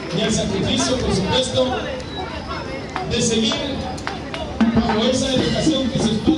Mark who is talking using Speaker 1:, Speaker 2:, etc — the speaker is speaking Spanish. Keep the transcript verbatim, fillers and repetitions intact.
Speaker 1: y al sacrificio, por supuesto, de seguir bajo esa educación que sus padres